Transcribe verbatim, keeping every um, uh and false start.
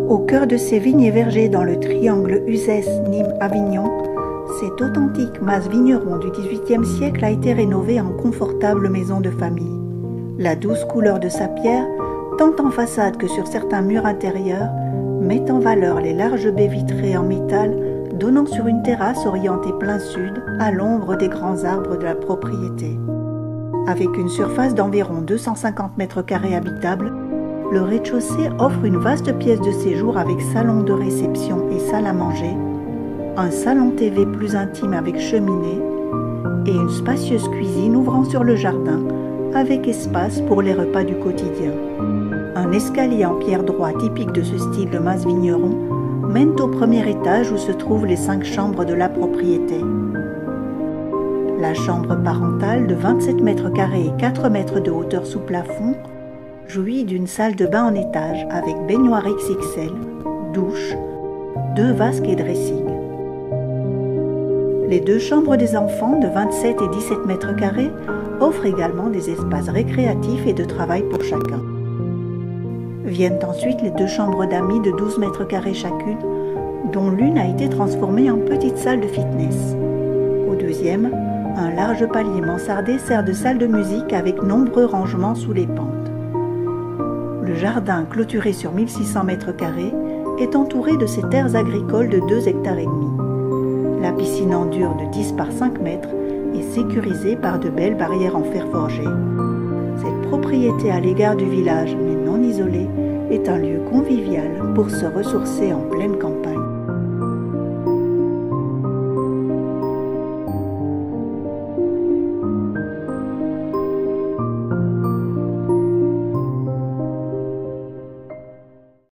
Au cœur de ces vignes et vergers dans le triangle Uzès-Nîmes-Avignon, cette authentique mas vigneron du dix-huitième siècle a été rénovée en confortable maison de famille. La douce couleur de sa pierre, tant en façade que sur certains murs intérieurs, met en valeur les larges baies vitrées en métal donnant sur une terrasse orientée plein sud à l'ombre des grands arbres de la propriété. Avec une surface d'environ deux cent cinquante mètres carrés habitables, le rez-de-chaussée offre une vaste pièce de séjour avec salon de réception et salle à manger, un salon T V plus intime avec cheminée et une spacieuse cuisine ouvrant sur le jardin avec espace pour les repas du quotidien. Un escalier en pierre droit typique de ce style de mas vigneron mène au premier étage où se trouvent les cinq chambres de la propriété. La chambre parentale de vingt-sept mètres carrés et quatre mètres de hauteur sous plafond jouit d'une salle de bain en étage avec baignoire X X L, douche, deux vasques et dressing. Les deux chambres des enfants de vingt-sept et dix-sept mètres carrés offrent également des espaces récréatifs et de travail pour chacun. Viennent ensuite les deux chambres d'amis de douze mètres carrés chacune, dont l'une a été transformée en petite salle de fitness. Au deuxième, un large palier mansardé sert de salle de musique avec nombreux rangements sous les pentes. Le jardin, clôturé sur mille six cents mètres carrés, est entouré de ces terres agricoles de deux hectares et demi. La piscine en dur de dix par cinq mètres est sécurisée par de belles barrières en fer forgé. Cette propriété à l'égard du village, mais non isolée, est un lieu convivial pour se ressourcer en pleine campagne.